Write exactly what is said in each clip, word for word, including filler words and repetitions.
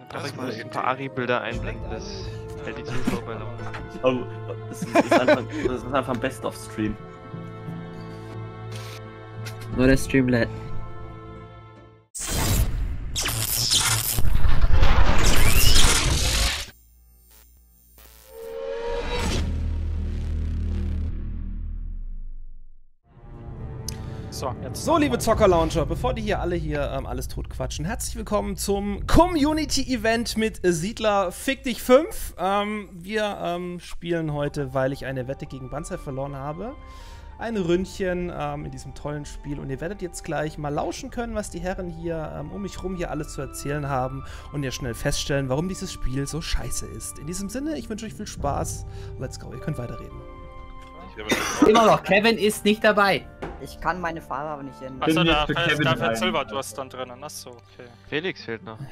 Aber ich muss ein paar Ari-Bilder einblenden, das hält die Zuschauer bei Laune. Oh, das ist, ist einfach, das ist einfach ein Best-of-Stream. Nur der Streamlet. So, jetzt So, liebe Zocker-Launcher, bevor die hier alle hier ähm, alles tot quatschen, herzlich willkommen zum Community-Event mit Siedler Fick dich fünf. Ähm, wir ähm, spielen heute, weil ich eine Wette gegen Banzai verloren habe, ein Ründchen ähm, in diesem tollen Spiel. Und ihr werdet jetzt gleich mal lauschen können, was die Herren hier ähm, um mich rum hier alles zu erzählen haben. Und ihr schnell feststellen, warum dieses Spiel so scheiße ist. In diesem Sinne, ich wünsche euch viel Spaß. Let's go, ihr könnt weiterreden. Immer noch, Kevin ist nicht dabei. Ich kann meine Farbe aber nicht ändern. Achso, da fällt dafür Silverdurst dann drinnen. Achso, okay. Felix fehlt noch.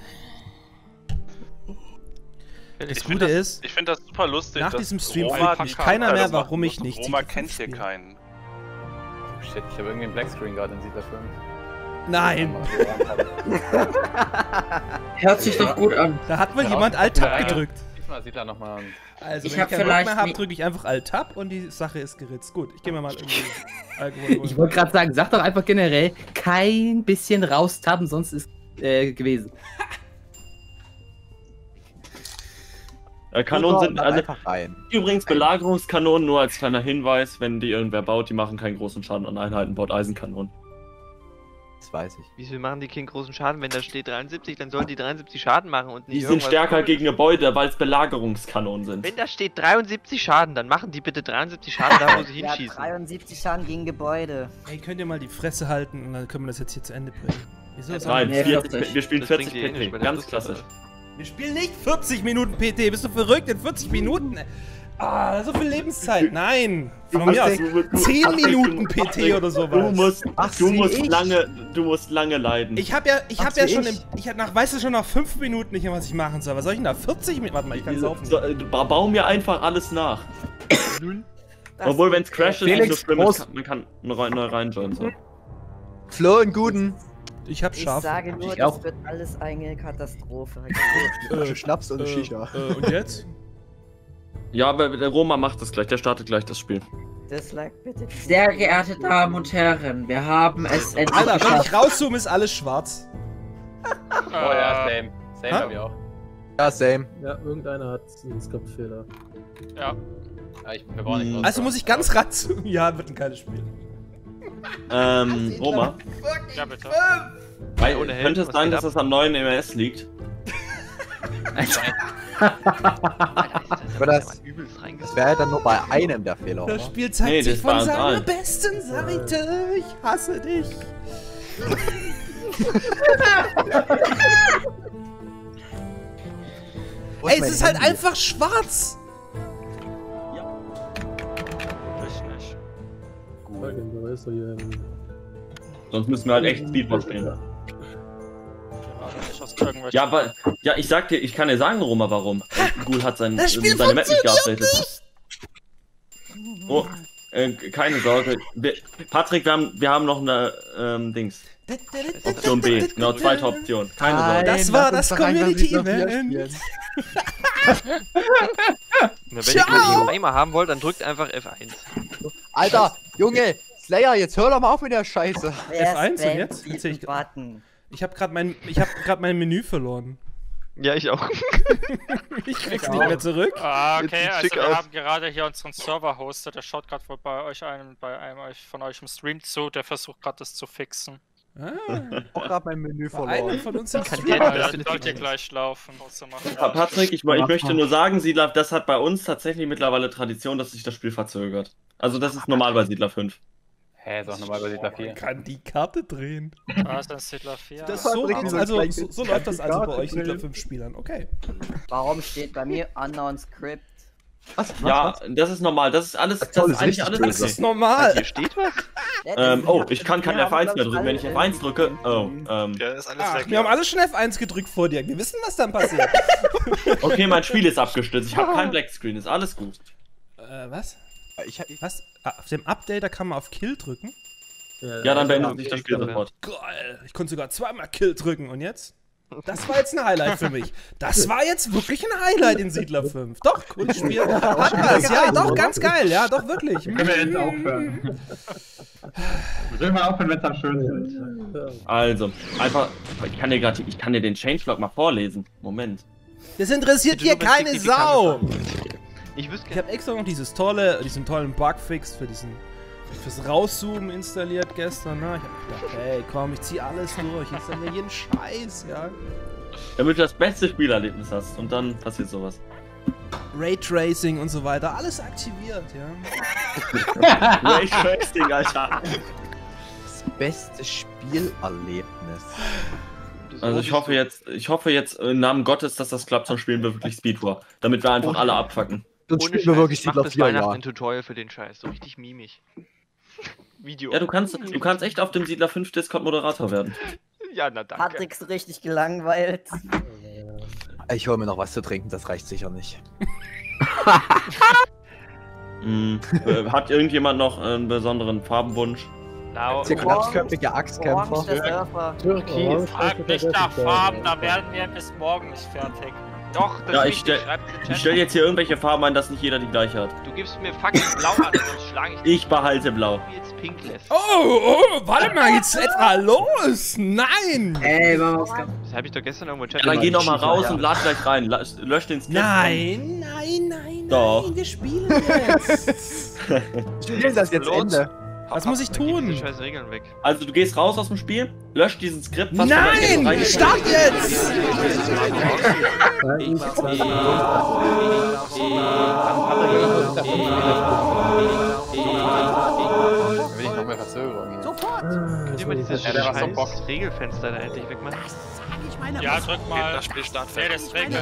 Felix. Das Gute ist, ich finde das super lustig. nach diesem Stream Roma fragt mich keiner mehr, warum ich nicht Roma kennt hier keinen. Oh shit, ich habe irgendwie einen Blackscreen gerade in Siedler fünf. Nein! Hört sich doch gut an. Da hat wohl jemand Alt-Tab gedrückt. Diesmal Siedler nochmal. Also, Ich wenn hab ich keinen Bock vielleicht mehr habe, nie- drücke ich einfach Alt-Tab und die Sache ist geritzt. Gut, ich gehe mir mal irgendwie Alkohol holen. Ich wollte gerade sagen, sag doch einfach generell kein bisschen raustappen, sonst ist äh, gewesen. Äh, Kanonen sind also, einfach rein. übrigens Belagerungskanonen, nur als kleiner Hinweis, wenn die irgendwer baut, die machen keinen großen Schaden an Einheiten, baut Eisenkanonen. Das weiß ich. Wieso machen die keinen großen Schaden? Wenn da steht dreiundsiebzig, dann sollen die dreiundsiebzig Schaden machen und nicht Die sind irgendwas stärker Komisches. gegen Gebäude, weil es Belagerungskanonen sind. Wenn da steht dreiundsiebzig Schaden, dann machen die bitte dreiundsiebzig Schaden da, wo sie Ja, hinschießen. dreiundsiebzig Schaden gegen Gebäude. Ey, könnt ihr mal die Fresse halten und dann können wir das jetzt hier zu Ende bringen. Wieso ist Nein, Nee, vierzig, vierzig. wir spielen Das vierzig bringt die eh nicht, P weil T, der ganz Fluss klassisch. Wir spielen nicht vierzig Minuten P T, bist du verrückt in vierzig Minuten? Ah, so viel Lebenszeit, nein! Von mir aus zehn Minuten P T oder Du sowas. musst, Ach, du wie musst ich? lange, du musst lange leiden. Ich hab ja, ich hab Ach, ja wie schon ich? im, ich hab nach, weißt du schon nach fünf Minuten nicht mehr, was ich machen soll. Was soll ich denn da? vierzig Minuten? Warte mal, ich kann saufen. So, äh, ba- bau mir einfach alles nach. Das Obwohl, wenn es crasht, ist es Felix, nicht so schlimm, Prost. es kann, man kann neu, neu reinjoinen. So. Flo, einen guten. Ich hab Ich scharf. sage nur, Ich das auch. wird alles eine Katastrophe. Äh, Schnaps und äh, Shisha. Äh, und jetzt? Ja, aber der Roma macht das gleich, der startet gleich das Spiel. Dislike bitte. Sehr geehrte Damen und Herren, wir haben es endlich Alter, wenn geschafft. ich rauszoome, ist alles schwarz. Oh ja, same. Same Ha? hab ich auch. Ja, same. Ja, irgendeiner hat einen Skriptfehler. Ja. Ja, ich, wir brauchen nicht Also muss ich ganz ranzoomen. Ja, wird ein geiles Spiel. Ähm, Roma, Ja, bitte. weil, ohne Helm, könnte es was sein, geht dass ab? das am neuen M S liegt? Aber das, übelst das reingesetzt. wäre dann nur bei einem der Fehler, Das oder? Spiel zeigt Nee, sich das von war seiner allen. besten Seite. Ich hasse dich. Wo Ey, mein es ist halt Handy? einfach schwarz. Ich nicht. Fucking, da ist er hier im... Sonst müssen wir halt echt Speedball spielen. Gerade nicht aus irgendwelchen. Ja, aber, ja, ich sag dir, ich kann dir sagen, Roma, warum. Ghoul hat sein, Das Spiel seine Map nicht funktioniert geupdatet. Oh, äh, keine Sorge. Wir, Patrick, wir haben, wir haben noch eine, ähm, Dings. Option B. Genau, zweite Option. Keine Sorge. Das war das Community-Event. Na, wenn ihr keinen Timer haben wollt, dann drückt einfach F eins. Alter, Junge, Slayer, jetzt hör doch mal auf mit der Scheiße. F eins und jetzt? Erzähl ich- Button. Ich habe gerade mein, ich hab grad mein Menü verloren. Ja, ich auch. Ich krieg's nicht mehr zurück. Ah, Jetzt okay, sieht's also schick wir aus. haben gerade hier unseren Server-Hoster, der schaut gerade wohl bei euch einem, bei einem euch von euch im Stream zu, der versucht gerade das zu fixen. Ah, Ich hab grad mein Menü bei einem verloren. von uns im Kann Stream. der- Ja, das das findet sollte sich gleich laufen. Pause machen. Pa- Patrick, ich, ich möchte nur sagen, Siedler, das hat bei uns tatsächlich mittlerweile Tradition, dass sich das Spiel verzögert. Also das ist normal bei Siedler fünf. Hä, ist auch normal bei Siedler vier. Kann die Karte drehen. Ah, ist ein Siedler vier. Das So, Patrick, geht's wieso also, gleich so, so die läuft das also bei Karte euch Siedler drehen? fünf Spielern. Okay. Warum steht bei mir Unknown Script? Was? Ja, das ist normal. Das ist alles, das toll, ist ist eigentlich richtig alles böse. Das ist okay. normal. Hier steht was? Ähm, oh, ich kann kein F eins mehr drücken. Wenn ich F eins drücke, oh, ähm, Ja, ist alles Ach, weg. wir haben alle schon F eins gedrückt vor dir. Wir wissen, was dann passiert. okay, mein Spiel ist abgestürzt. Ich habe kein Blackscreen, ist alles gut. äh, was? Ich, ich, Was? Ah, auf dem Update, da kann man auf Kill drücken? Ja, dann ja, beendet sich das Spiel ja. sofort. Geil. Ich konnte sogar zweimal Kill drücken. Und jetzt? Das war jetzt ein Highlight für mich. Das war jetzt wirklich ein Highlight in Siedler fünf. Doch, cooles Spiel. Hat das, ja, doch, ganz geil. Ja, doch, wirklich. Können wir jetzt aufhören? Wir sollen mal aufhören, wenn es am schönsten ist. Also, einfach, ich kann dir gerade, ich kann dir den Changelog mal vorlesen. Moment. Das interessiert hier keine Sau. Ich wüsste Ich habe extra noch dieses tolle, diesen tollen Bugfix für diesen, fürs Rauszoomen installiert gestern. Ne? Ich habe gedacht, hey, komm, ich zieh alles durch. Ich installiere jeden Scheiß, ja. Damit du das beste Spielerlebnis hast und dann passiert sowas. Raytracing und so weiter, alles aktiviert, ja. Raytracing, Alter. Das beste Spielerlebnis. Also ich hoffe jetzt, ich hoffe jetzt im Namen Gottes, dass das klappt, sonst spielen wir wirklich Speedwar. Damit wir einfach alle abfacken. Dann spielen wir wirklich Siedler vier, Weihnachten ja. Ein Tutorial für den Scheiß, so richtig mimig. Video. Ja, du kannst, du kannst echt auf dem Siedler fünf Discord Moderator werden. Ja, na danke. Patrick ist richtig gelangweilt. Ich hole mir noch was zu trinken, das reicht sicher nicht. hm, äh, hat irgendjemand noch einen besonderen Farbenwunsch? Blau. Der glatzköpfige Axtkämpfer. Türkis. Frag nicht nach Farben, da werden wir bis morgen nicht fertig. Doch, das ja, ich stell, ich stell jetzt hier irgendwelche Farben ein, dass nicht jeder die gleiche hat. Du gibst mir fucking blau an, sonst schlage ich dich. Ich behalte blau. Jetzt pink lässt. Oh, oh, warte mal, jetzt etwa los! Nein! Ey, was Das habe ich doch gestern irgendwo Chat. Ja, dann geh noch mal raus ja. und lad gleich rein. Lösch den Skript. Nein, nein, nein, doch. nein, wir spielen jetzt. Spielen das jetzt Ende. Was muss ich tun? Scheiß Regeln weg. Also du gehst raus aus dem Spiel, löscht diesen Skript. Was Nein! Start jetzt! Will ich noch mehr Verzögerung. Sofort! Könnt ihr mal dieses scheiß Regelfenster da endlich wegmachen? Ja, drück mal. Das Spiel startet. Das Regel.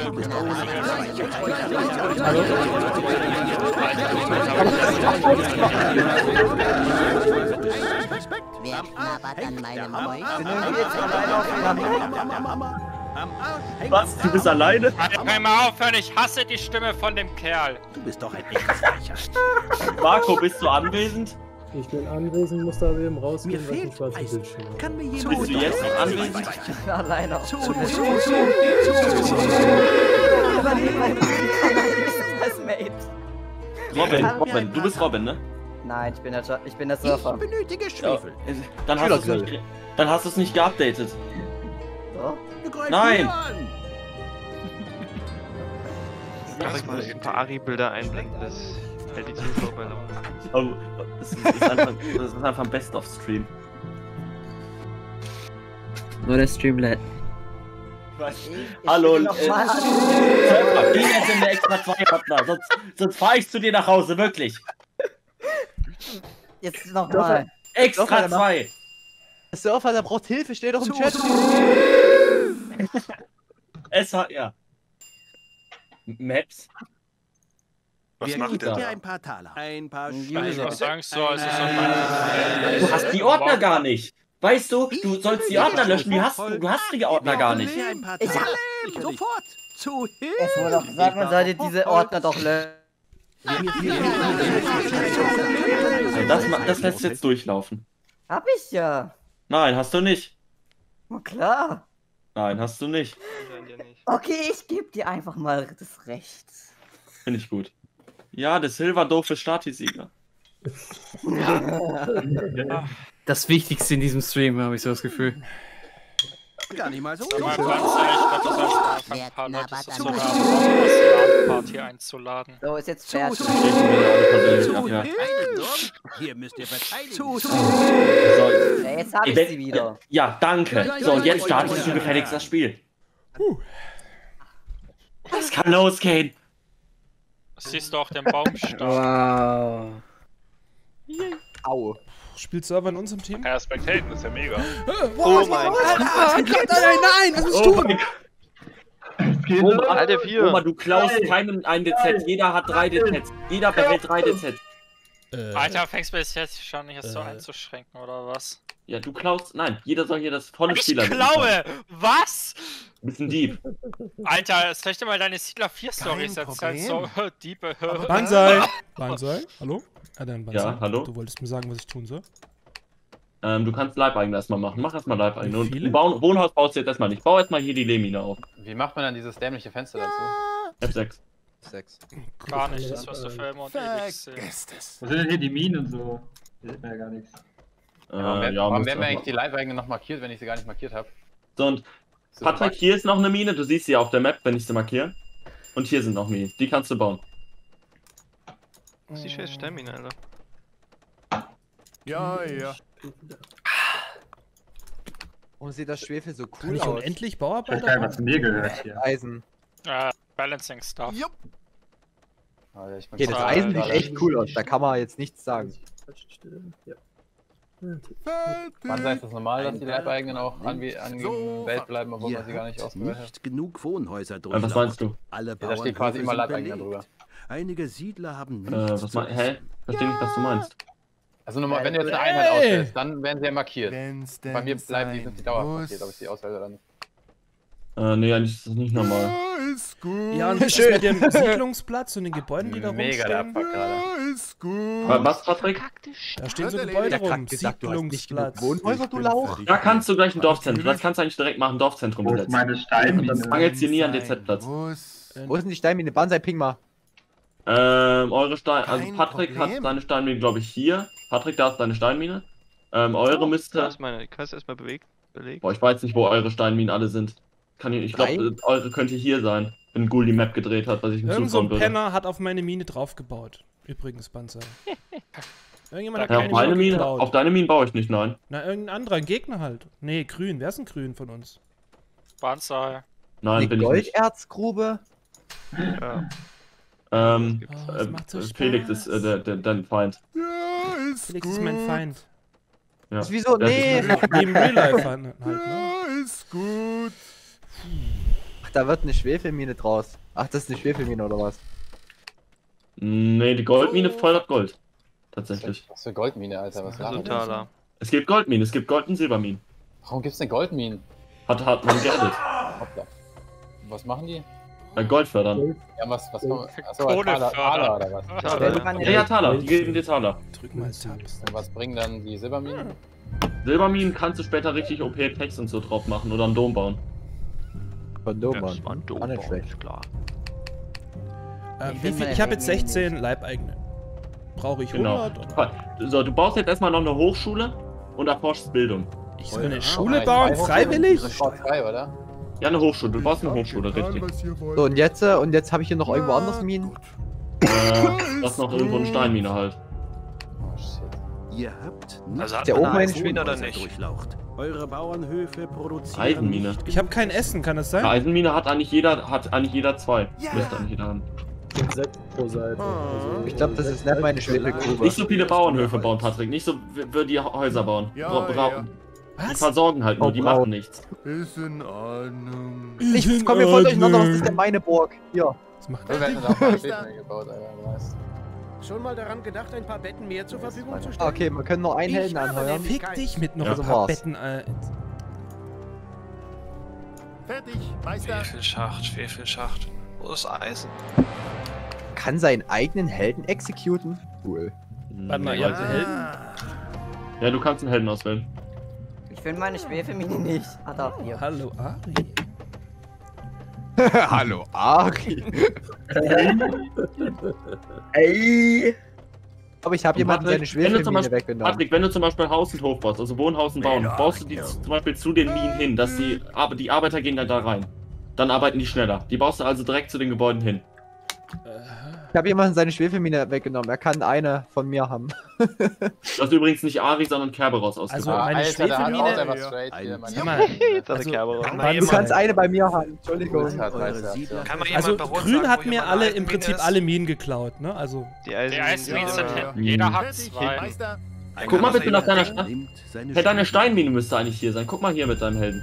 Wer knabbert an meinem Mäuschen? Was? Du bist alleine? Kann mal aufhören, ich hasse die Stimme von dem Kerl. Du bist doch ein Ekelfleicher. Marco, bist du anwesend? Ich bin anwesend, muss da eben rausgehen, weil ich einen schwarzen Bildschirm habe. Kann mir jemand Bist du jetzt noch anwesend? Alleine. Zu, zu, zu, Robin, Robin, du bist Robin, ne? Nein, ich bin der, ich bin der Surfer. Ich benötige Schwefel. Ja, dann hast du es nicht, dann hast du es nicht geupdatet. So? Nein! Ich mal ein paar Ari-Bilder einblenden, das hält die Zuschauer bei Laune. Oh, das ist, ist einfach, das ist einfach ein Best-of-Stream. Nur der Streamlet. Hallo, äh, Surfer, geh jetzt in der extra zwei Ordner, sonst, sonst fahr ich zu dir nach Hause, wirklich. Jetzt nochmal. Extra zwei. Der Surfer, der braucht Hilfe, steht doch im Chat. Es hat, ja. Maps. Was Wir macht der? Ein paar Taler. Ein paar User. Angst so, also so du hast die Ordner gar nicht. Weißt du, du sollst die Ordner löschen. Die hast, du hast die Ordner gar nicht. Ich hab sofort zu Hilfe. Es wurde doch gesagt, man sollte diese Ordner doch löschen. Das, das lässt jetzt durchlaufen. Hab ich ja. Nein, hast du nicht. Na klar. Nein, hast du nicht. Okay, ich gebe dir einfach mal das Recht. Finde ich gut. Ja, der Silver doofe Stati-Sieger. Das Wichtigste in diesem Stream, habe ich so das Gefühl. Gar nicht mal so. Mal ganz ehrlich, ich glaube, das heißt, ein paar Leute dazu haben, um das LAN-Party einzuladen. So, ist jetzt fertig. Hier müsst ihr verteidigen. So, ja, jetzt habe ich sie wieder. Ja, danke. So, und jetzt startest du gefälligst das Spiel. Das kann losgehen. Siehst du auch den Baumstamm? Wow. Au. Spielt Server in unserem Team? Ja, Spectaten ist ja mega. Oh, oh mein Gott. Nein, nein, was musst du tun? Oma, Alter, Oma, du klaust keinem ein D Z. Jeder hat drei D Zs. Jeder behält drei D Z. Äh, Alter, fängst du bis jetzt schon nicht so äh, einzuschränken, oder was? Ja, du klaust. Nein, jeder soll hier das volle Spieler. Ich klaue! Was? Du bist ein Dieb. Alter, soll ich dir mal deine Siedler vier Storys erzählen? So, Diebe. Banzai! Banzai, hallo? Ah, dann Banzai. Ja, hallo? Du wolltest mir sagen, was ich tun soll? Ähm, du kannst Leibeigene erstmal machen. Mach erstmal Leibeigene. Und viele? ein Bau Wohnhaus baust du jetzt erstmal nicht. Bau erstmal hier die Lehmine auf. Wie macht man dann dieses dämliche Fenster dazu? F sechs. sechs. Gar nicht, das wirst du für immer und ewig sehen. Wo sind denn hier die Minen und so? Hier sieht man ja gar nichts. Äh, Warum, ja, warum musst werden du mir eigentlich auch die Leibeigenen noch markiert, wenn ich sie gar nicht markiert habe? So, und Patrick, hier ist noch eine Mine. Du siehst sie auf der Map, wenn ich sie markiere. Und hier sind noch Minen. Die kannst du bauen. Das ist die scheiß Steinmine, Alter. Ja, ja. Warum sieht das Schwefel so Kann cool ich aus? unendlich Ich weiß Bauarbeiter gar nicht, bauen? was mir gehört hier. Eisen. Äh, Balancing Stuff. Jupp. Alter, ich bin Okay, das so- Eisen sieht Alter, echt cool aus, da kann man jetzt nichts sagen. Ja. Wann ist das normal, dass die Ein Leibeigenen auch an, nimmt an so Welt bleiben, obwohl Ihr man sie gar nicht habt ausgewählt hat? nicht genug Wohnhäuser Äh, durchlaufen. was meinst du? Alle Ja, da steht quasi Bauernhöfe immer sind Leibeigene belegt. drüber. Einige Siedler haben Äh, nichts was zu meinst du? Hä? essen. Versteh nicht, was du meinst. Also nochmal, wenn du jetzt eine Ey! Einheit auswählst, dann werden sie ja markiert. Wenn's Bei mir denn bleiben die, sein sind die dauerhaft muss. markiert, ob ich sie auswähle oder nicht. Äh, nee, eigentlich ist das nicht normal. Ist gut. Ja, und was ist mit dem Siedlungsplatz und den Gebäuden, die da Mega der rumstehen? Abfuck gerade. Ist gut. Wa- Was, Patrick? Da stehen so Hat Gebäude erledigt. rum. gesagt, du hast nicht genug Siedlungsplatz. Wohnhäuser, du Ich bin Lauch. fertig. Da kannst du gleich ein Dorfzentrum. Das kannst du eigentlich direkt machen, Dorfzentrum Wo ist besetzen. meine Steinmine? Das mangelt dir nie an D Z-Platz. Muss. Wo ist denn die Steinmine? Banzai, ping mal. Ähm, eure Stein... Also Kein Patrick Problem. hat seine Steinmine, glaube ich, hier. Patrick, da ist deine Steinmine. Ähm, eure Da müsste... ist meine, die kannst du erstmal bewegt, belegt. Boah, ich weiß nicht, wo eure Steinminen alle sind. Kann ich ich glaube, Drei? eure könnte hier sein, wenn Ghoul die Map gedreht hat, was ich ihm Irgend so zutrauen ein würde. Penner hat auf meine Mine draufgebaut. Übrigens, Banzer. Irgendjemand hat Ja, keine auf, meine Mine, geklaut. auf deine Minen baue ich nicht, nein. Na, irgendein anderer, ein Gegner halt. Nee, grün. Wer ist ein grün von uns? Banzai. Nein, Eine bin ich nicht. Golderzgrube. Ja. Ähm, Oh, das äh, macht so Felix Spaß. ist äh, der, der, dein Feind. Ja, ist Felix ist mein Feind. Ja. Das ist wieso? Das Nee. ist- Wie im Real Life halt, ne? Ja, ist gut. Ach, da wird eine Schwefelmine draus. Ach, das ist eine Schwefelmine oder was? Nee, die Goldmine fördert Gold. Tatsächlich. Was für Goldmine, Alter, was So labert ein der? Taler. Es gibt Goldminen, es gibt Gold- und Silberminen. Warum gibt's denn Goldminen? Hat, hat man geaddet. Hoppla. Was machen die? Äh, Gold fördern. Ja, was, was kommen Achso, Kohle Taler, Taler fördern. oder was? Taler. Ja, ja, Taler, die geben dir Taler. Drück mal Tabs. Und was bringen dann die Silberminen? Silberminen kannst du später richtig O P-Text und so drauf machen oder einen Dom bauen. Von Ja, Domann. das war ein Dom, Auch nicht schlecht. klar. Äh, Ich wie find viel? meine Ich habe jetzt Helden sechzehn Leibeigene. Brauche ich Genau. hundert? Oder? So, du baust jetzt erstmal noch eine Hochschule und erforschst Bildung. Ich soll eine Eure Schule Arbeit. bauen? Zwei Freiwillig? Das war frei, oder? Ja, eine Hochschule. Du baust eine Hochschule, richtig. So, und jetzt, äh, und jetzt habe ich hier noch irgendwo anders Minen. Äh, das ist noch irgendwo eine Steinmine halt. Oh shit. Ihr habt nicht Also hat der man oben eine eine Eismine oder Wohnhäuser nicht? durchlaucht. Eure Bauernhöfe produzieren Eisenmine. nicht Ich habe kein Essen, kann das sein? Eine Eisenmine hat eigentlich jeder, hat eigentlich jeder zwei. Müsste eigentlich jeder haben. Und sechs pro Seite. Also, Ich glaube, das ist nicht meine Schwefelgrube. Nicht so viele Bauernhöfe bauen, Patrick. Nicht so wie die Häuser bauen. Ja, Bra- bra- ja. Die Was? versorgen halt nur, Oh, die brau. machen nichts. Ist in Ordnung. Ich komme mir voll durcheinander, was ist denn meine Burg? Hier. Was macht Wir werden auch mal Städte gebaut, Alter. Nice. Schon mal daran gedacht, ein paar Betten mehr zur Verfügung zu Ah, stellen? okay, wir können noch einen Ich Helden habe anheuern. nämlich Fick dich mit noch Ja. ein So paar war's. Betten. Äh, Fertig, Meister. Schwefelschacht, Schwefelschacht. Wo ist Eisen? Kann seinen eigenen Helden exekuten? Cool. warte mal, Nee, ihr habt weiß Helden? ich. Ja, du kannst einen Helden auswählen. Ich finde meine Schwefelmine nicht. Ah, da, hier. Hallo, Ari. Hallo, Ari. Ey. Aber ich habe Und jemanden seine Patrick, wenn du zum Schwefelmine Beispiel, weggenommen. Patrick, wenn du zum Beispiel Haus und Hof baust, also Wohnhaus und Bauen, baust du die zum Beispiel zu den Minen hin, dass die, aber die Arbeiter gehen dann da rein. Dann arbeiten die schneller. Die baust du also direkt zu den Gebäuden hin. Ich habe jemanden seine Schwefelmine weggenommen. Er kann eine von mir haben. Du hast übrigens nicht Ari, sondern Kerberos ausgesucht. Also, meine Alter, der hat Schwefelmine- auch einfach straight hier. Sag mal, Also, kann Du kannst eine bei mir haben. Entschuldigung. Eure Siedler Kann man also jemand bei uns Grün sagen, hat wo hier mir meine alle im Eisenmine Prinzip ist? alle Minen geklaut, ne? Also, Die die Eisen Eisminen sind Ja, hinten. ja. Jeder hat Fertig, zwei. Meister. Guck mal bitte nach deiner Stadt. Nimmt seine Hey, deine Schwefelmine. Steinmine müsste eigentlich hier sein. Guck mal hier mit deinem Helden.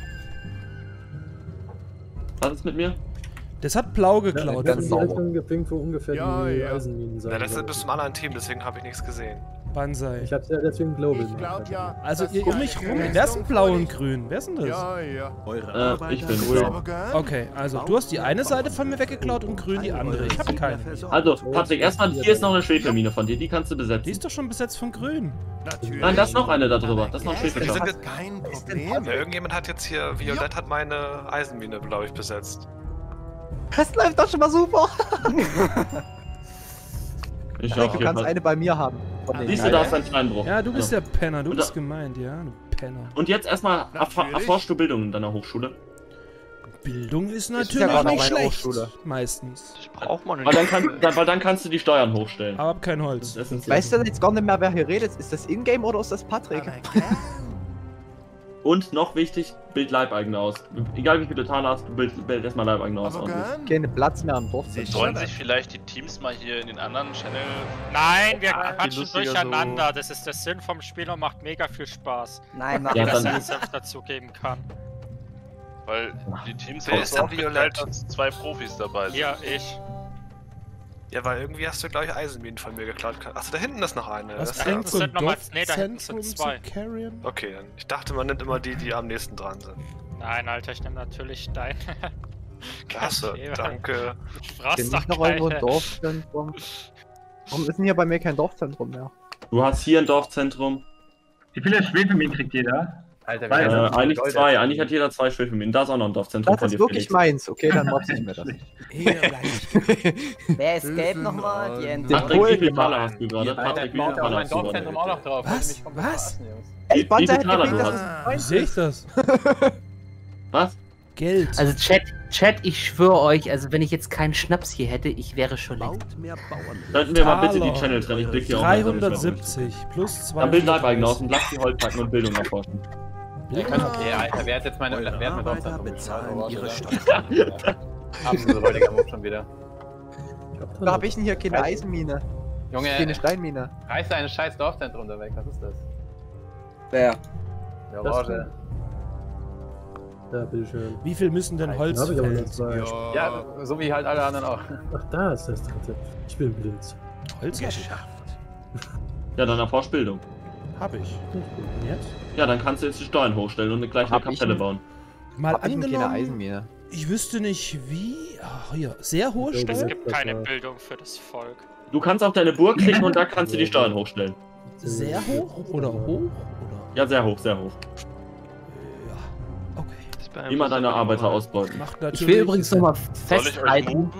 Was ist mit mir? das hat Blau ja, geklaut. ich hab ganz die sauber. Richtung gepinkt, wo ungefähr Ja, die ja. Eisenminen sein Ja, das ist sollen. bis zum anderen Team, deswegen habe ich nichts gesehen. Banzai. Ich hab's ja deswegen Global Ich glaub ja. Also, dass ihr, ihr um mich eine rum, Ergänzung wer ist denn Blau und vorliegt. Grün? Wer ist denn das? Ja, ja. Eure Äh, Arbeiter ich bin sind grün. arrogant. Okay, also du hast die eine Seite von mir weggeklaut und Grün die andere. Ich habe keine. Also, Patrick, erstmal, hier ist noch eine Schwefelmine von dir, die kannst du Die besetzen. ist doch schon besetzt von Grün. Natürlich. Nein, da ist noch eine da drüber. Das ist noch ein Wir Schwefelschacht. sind jetzt Kein Ja, Problem. irgendjemand hat jetzt hier, Violett hat meine Eisenmine, glaube ich, besetzt. Das läuft doch schon mal super. Ich Du auch, hier kannst passt. eine bei mir haben. Von den Siehst du, da ist ein Steinbruch. Ja, du bist Ja. der Penner, du Und bist da- gemeint, ja, du Penner. Und jetzt erstmal erf Natürlich. erforschst du Bildung in deiner Hochschule. Bildung ist ist ja natürlich gerade nicht meine schlecht. Hochschule. Meistens. Das braucht man Weil dann, nicht. kann, dann, weil dann kannst du die Steuern hochstellen. Aber hab kein Das Holz. ist essentiell. Weißt du denn jetzt gar nicht mehr, wer hier redet? Ist das Ingame oder ist das Patrick? Aber gern. Und noch wichtig, bild Leibeigene aus. Egal wie viele Taler hast, du bild, bild erstmal Leibeigene aus. Aber gern. Keinen Platz mehr am Dorf. Sicher. Sollen sich vielleicht die Teams mal hier in den anderen Channel... Nein, wir Ah, quatschen lustiger durcheinander. Das ist der Sinn vom Spiel und macht mega viel Spaß. Nein, mach Ja, Dass dann- er Senf dazugeben kann. Weil die Teams Wer haben ist so denn aufgeteilt, Violett? dass zwei Profis dabei sind. Ja, ich. Ja, weil irgendwie hast du, glaube ich, Eisenminen von mir geklaut. Achso, da hinten ist noch eine. Was Das ist hinten bringt ja... so sind ein noch mal- nee, da hinten Dorfzentrum sind zu zwei. carryen? Okay, dann. Ich dachte, man nimmt immer die, die am nächsten dran sind. Nein, Alter, ich nehme natürlich dein. Klasse, danke. Bin ich noch irgendwo ein Dorfzentrum? Warum ist denn hier bei mir kein Dorfzentrum mehr? Du hast hier ein Dorfzentrum. Wie viele Schwefelminen kriegt jeder? Alter, Weil- Äh, wir haben eigentlich Leute. zwei. Eigentlich hat jeder zwei Schwefelminen. Da ist auch noch ein Dorfzentrum Das von ist dir, wirklich Felix. meins. Okay, dann mobs ich mir das. Hier bleibt. Wer ist gelb nochmal? Die Ente. Patrick, wie viele Polen Taler hast du gerade? Alter, Patrick, ich wie viele baut ja auch Taler mein hast du Dorfzentrum gerade? auch noch drauf. Was? Wollt ihr mich komplett Was? verarschen, Jungs? Ey, Wie- Banzer wie hat viel Taler gebeten, du dass hast? es Wie meins sehe ich ist. das? Was? Geld. Also Chat, Chat, ich schwöre euch, also wenn ich jetzt keinen Schnaps hier hätte, ich wäre schon längst. Baut mehr Bauern. Könnten wir mal bitte die Taler. Channel trennen? Ich blick hier auch langsam nicht mehr durch. dreihundertsiebzig plus zwei. Dann bild Leibeigene aus und lass die Holzpacken und Bildung erforschen. Ja, okay, Alter, wer hat jetzt meine... Wer hat mein Arbeiter Dorfzentrum bezahlen geschlagen? ihre Steuern. Absolut heutiger Move schon wieder. Da hab ich denn hier keine Eisenmine. Junge, Keine Steinmine. reiß dein scheiß Dorfzentrum da weg. Was ist das? Wer? Der Das Orange. Ja, bitteschön. Wie viel müssen denn Holz Hab ich aber noch fällen? zwei. Ja, so wie halt alle anderen auch. Ach, da ist das dritte. Ich bin blind. Holz hab ich. Geschafft. Ja, dann erforscht Bildung. Hab ich. Und jetzt? Ja, dann kannst du jetzt die Steuern hochstellen und gleich eine Hab ich Kapelle nicht. bauen. Mal Hab ich denn keine angenommen, Eisenmine. ich wüsste nicht wie. Ach, hier, sehr hohe Ich glaube, Es Steuern. gibt keine Bildung für das Volk. Du kannst auf deine Burg klicken und da kannst du die Steuern hochstellen. Sehr hoch oder hoch? Oder? Ja, sehr hoch, sehr hoch. Ja. Okay. Das beeinflusst Immer deine aber die Arbeiter Moral. ausbeuten. Macht natürlich. Ich will übrigens nochmal Soll ich euch festhalten. moven?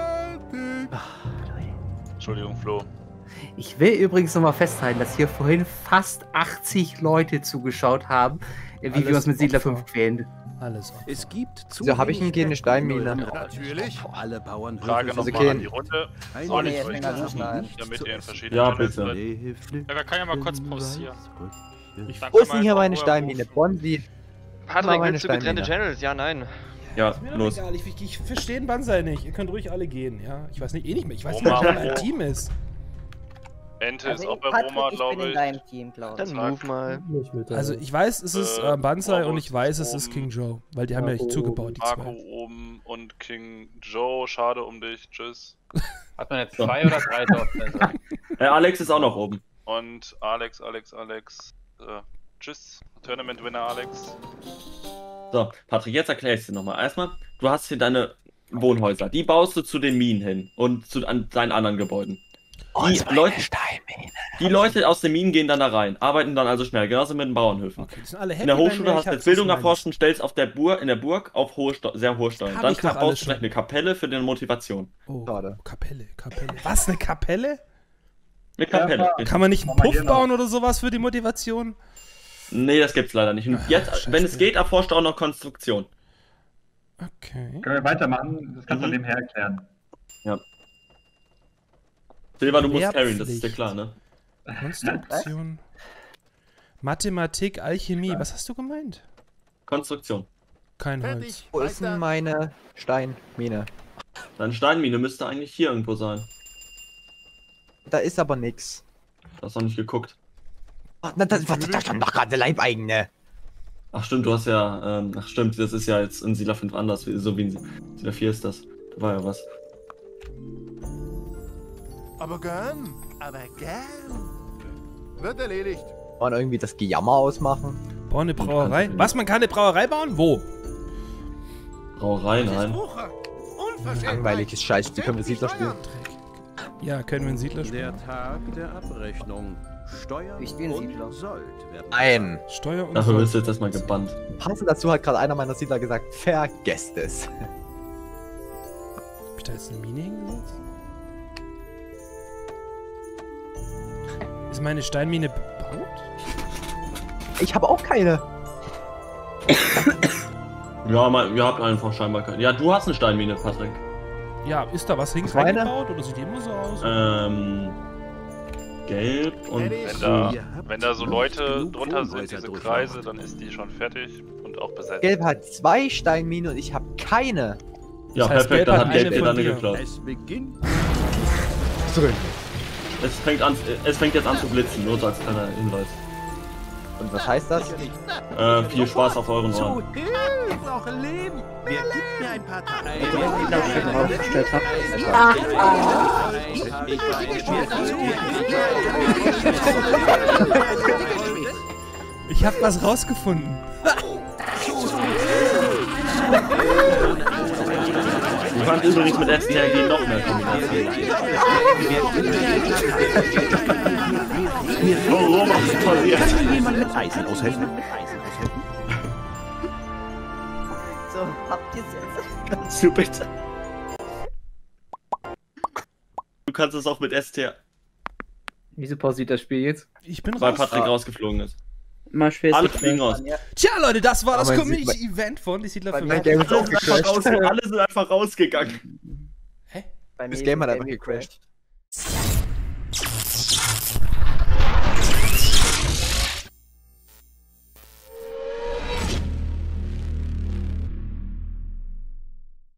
Entschuldigung, Flo. Ich will übrigens nochmal festhalten, dass hier vorhin fast achtzig Leute zugeschaut haben, äh, wie Alles wir uns mit Siedler Opfer. fünf quälen. Alles auf. Es gibt zu Wieso hab ich denn wenig keine Steinmine? Natürlich. Alle Bauern Frage Also nochmal okay. an die Runde. Ein Soll nee, ich jetzt euch fängt er moven, an. damit ihr in verschiedenen Ja, Channels bitte. seid? Ja, wir können ja mal kurz pausieren. Ich Dann Wo kann ist man denn hier einfach meine nur Steinmine? Bonzi. Patrick, meine willst du getrennte Steinmine. Channels? Ja, nein. Ja, Ist mir doch los. egal, ich, ich, ich verstehe den Banzai nicht. Ihr könnt ruhig alle gehen, ja. Ich weiß nicht, eh nicht mehr. Ich weiß Roma, nicht, wer mein wo? Team ist. Ente ist Also, auch bei Patrick, Roma, ich bin glaube in ich. deinem Team, glaube Dann ich. move mal. Nicht mit Also ich weiß, es ist Äh, äh, Banzai und Morbus ich weiß, es ist ist oben. King Joe. Weil die haben ja Marco nicht zugebaut, die Marco zwei. oben und King Joe, schade um dich, tschüss. Hat man jetzt zwei oder drei Dorfzentren? Äh, Alex ist auch noch oben. Und Alex, Alex, Alex. Äh, tschüss. Tournament Winner Alex. So, Patrick, jetzt erkläre ich es dir nochmal. Erstmal, du hast hier deine Wohnhäuser. Die baust du zu den Minen hin und zu an deinen anderen Gebäuden. Die Leute, die Leute aus den Minen gehen dann da rein, arbeiten dann also schnell, genauso mit den Bauernhöfen. Okay, die sind alle happy, In der wenn Hochschule ich hast du hab jetzt Bildung das erforscht und stellst auf der Burg, in der Burg auf hohe Steu sehr hohe Steuern. Hab Dann ich doch alles brauchst du schon. vielleicht eine Kapelle für deine Motivation. Oh, Schade. Kapelle, Kapelle. Was, eine Kapelle? Eine Kapelle. Ja, Kann man nicht einen Mach mal Puff hier noch. bauen oder sowas für die Motivation? Nee, das gibt's leider nicht. Und Ach, jetzt, scheiße. wenn es geht, erforscht du auch noch Konstruktion. Okay. Können wir weitermachen? Das kannst du Mhm. nebenher erklären. Ja. Silber, du musst carryen, das Wehrpflicht. ist dir klar, ne? Konstruktion. Mathematik, Alchemie. Was hast du gemeint? Konstruktion. Kein Holz. Fertig. Wo ist denn Weiter. meine Steinmine? Deine Steinmine müsste eigentlich hier irgendwo sein. Da ist aber nix. Du hast noch nicht geguckt. Ach, na, das war das schon doch gerade Leibeigene. Ach stimmt, du hast ja, ähm, ach stimmt, das ist ja jetzt in Siedler fünf anders, wie- so wie in Siedler vier ist das. Da war ja was. Aber gern. Aber gern. Wird erledigt. Wollen wir irgendwie das Gejammer ausmachen? Bauen eine Brauerei. Was, man kann eine Brauerei bauen? Wo? Brauerei, Das ist nein. Wucher. Unverschämtheit. Langweiliges Scheiß, die können wir Siedler spielen. Ja, können wir einen Siedler spielen? Der Tag der Abrechnung. Steuer Ich bin und Siedler. Sold werden. Nein. Steuer und Dafür Sold. bist du jetzt erstmal gebannt. Passend dazu hat gerade einer meiner Siedler gesagt, vergesst es. Hab ich da jetzt eine Mine hingesetzt? Ist meine Steinmine bebaut? Ich habe auch keine. Ja, mal, ihr habt einfach scheinbar keine. Ja, du hast eine Steinmine, Patrick. Ja, ist da was links Meine? eingebaut oder sieht die immer so aus? Ähm. Gelb und. Wenn da, wenn da so Leute drunter sind, diese Kreise, dann ist die schon fertig und auch besetzt. Gelb hat zwei Steinminen und ich habe keine. Ja, Das heißt, perfekt, Gelb dann hat hat Gelb eine dir von dann dir. geklaut. Es beginnt. Zurück. Es fängt, an, es fängt jetzt an zu blitzen, nur so als kleiner Hinweis. Und was heißt das? Äh, viel Spaß auf euren Zu Ohren. Hilfe! Ich brauche Leben! Wer gibt mir ein paar Tage? Ich aufgestellt habe. Ich hab was rausgefunden. Du kannst übrigens mit S T R G noch mehr Kombinationen. Warum ist das passiert? Kann jemand mit Eisen aushelfen? So, habt ihr es jetzt? Kannst du bitte? Du kannst es auch mit S T R. Wieso pausiert das Spiel jetzt? Ich bin Weil raus. Patrick rausgeflogen ist. Mal schwer. Alle fliegen raus. Tja, Leute, das war das Aber Community-Event von die Siedler Bei fünf. mir Game ist auch Alle sind, einfach gecrashed. raus, alle sind einfach rausgegangen. Bei Das mir Game ist hat ein einfach Game gecrashed.